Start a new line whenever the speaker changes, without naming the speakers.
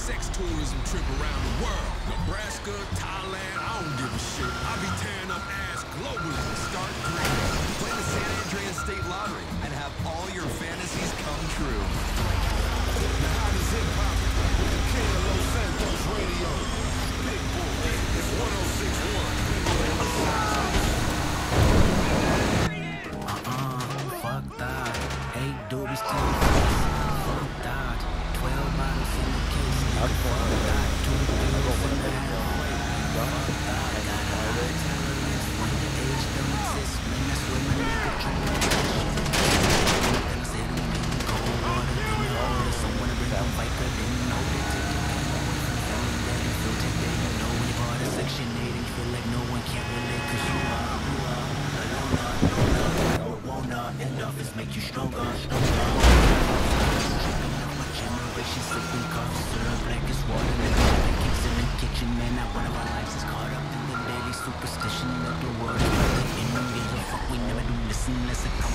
sex tourism trip around the world. Nebraska, Thailand, I don't give a shit. I be tearing up ass globally. Start green. Play the San Andreas State Lottery and have all your fantasies come true. The hottest hip-hop with the king of Los Santos Radio. Big boy, it's 1061.
Fuck that. 8 doobies to the face. Fuck that. 12 bottles in the case. Fuck that. 2 pills in the halfway. Fuck that. I got high tolerance when the age don't exist. Man, that's when my nigga trying to get shit. Then I said I'm getting cold water in the order. So when I bring out Viper, then you know they take the pain away from feeling that you feel today. You know when you're part of Section 8 and you feel like no one can relate. Cause you are enough is make you stronger. Tripping off my generation, sipping coffee, syrup black as water. Living kicks in the kitchen, man. Not one of our lives is caught up in the daily superstition of the world. In the middle, fuck, we never do listen unless it